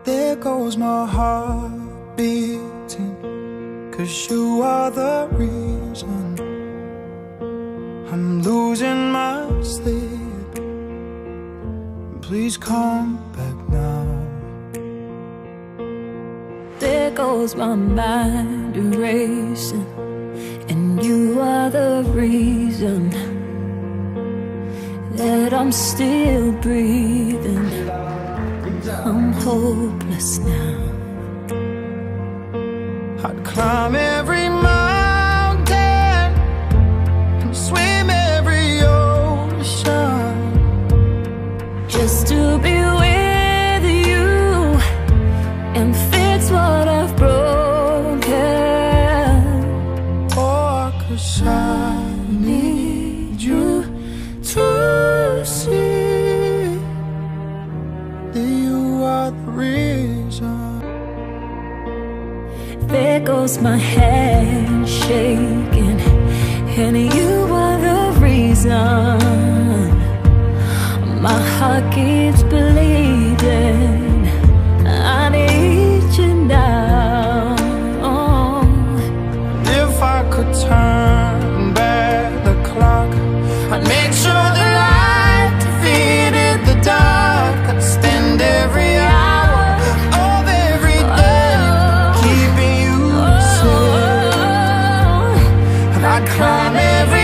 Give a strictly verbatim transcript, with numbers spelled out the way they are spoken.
There goes my heart beating, 'cause you are the reason I'm losing my sleep. Please come back now. There goes my mind erasing, and you are the reason that I'm still breathing. I'm hopeless now. I'd climb every mountain and swim every ocean just to be with you and fix what I've broken. Oh, 'cause I need you to see that you are the reason. There goes my hand shaking, and you are the reason my heart keeps bleeding. I need you now. If I could turn back the clock, I'd make sure the light defeated the dark. I'd spend every hour of every day keeping you safe, and I'd climb every